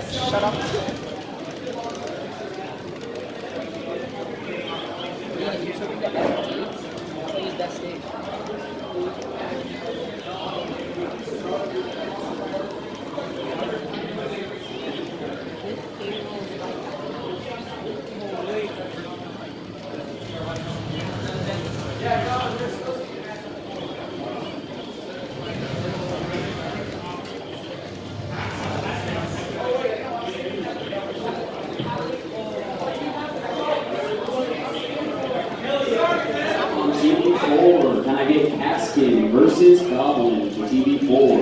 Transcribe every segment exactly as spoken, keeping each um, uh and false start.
Shut up. Yeah, you took the F T. Plays that stage. T V four, can I get Caskin versus Goblin for T V four?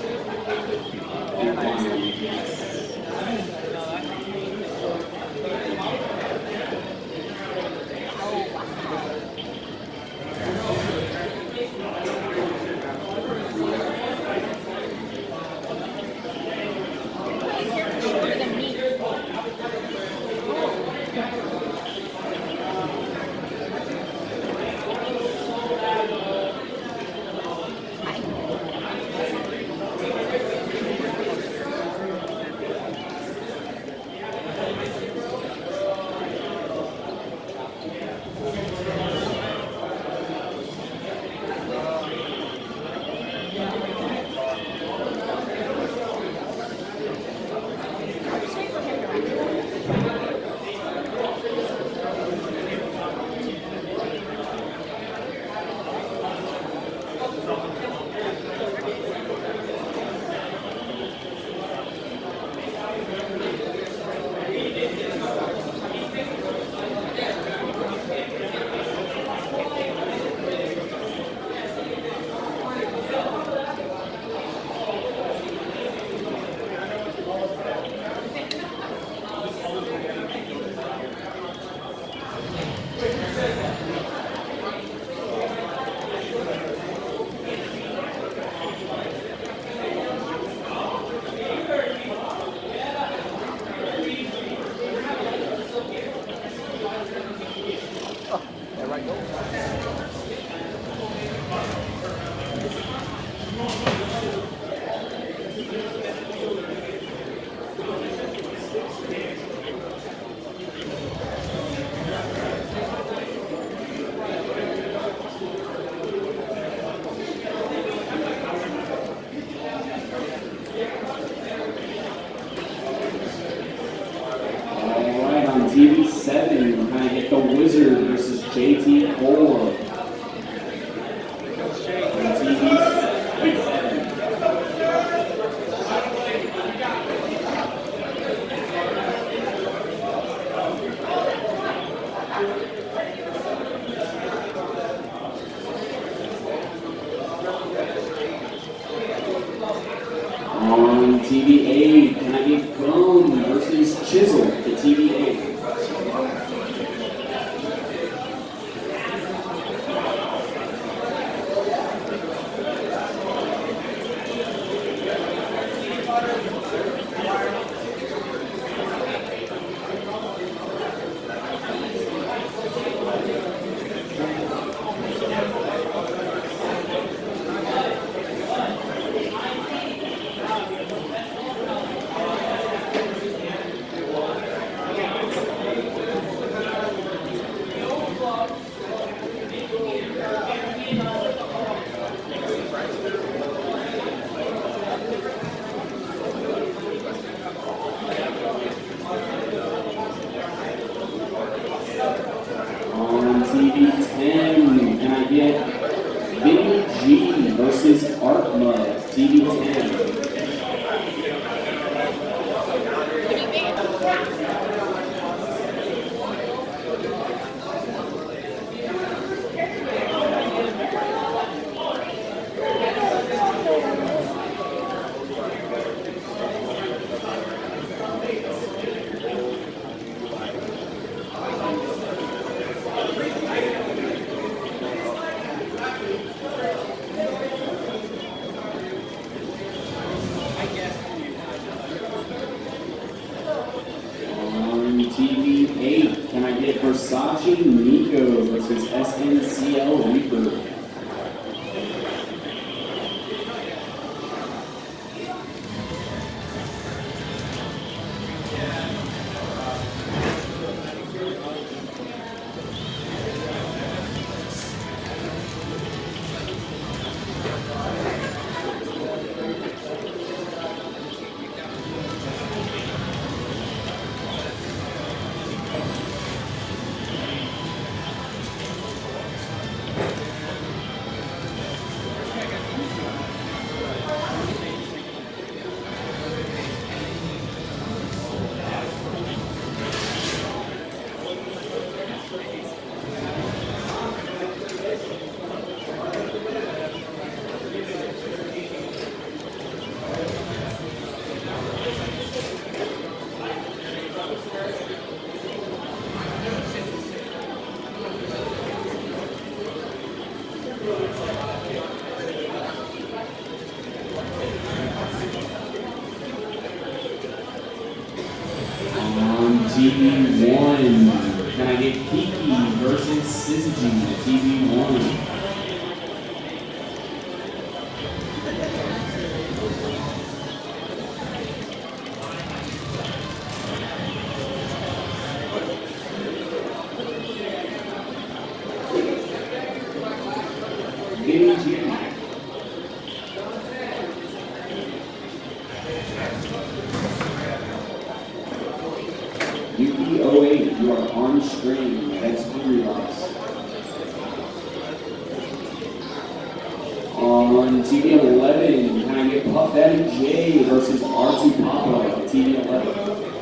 T V seven, can I get the Wizard versus J T four? T V seven. On T V eight, can I get Gum versus Chisel to T V eight? On T V ten, can I get Vinny G versus Art Mud, T V ten? T V eight, can I get Versace Nico versus S N C L Reaper? T V one. Can I get Kiki versus Syzygy, T V one? B G. Yuki oh eight, you are on string. That's three box. On T V eleven, can I get Puff Daddy J versus R two Papa, T V eleven?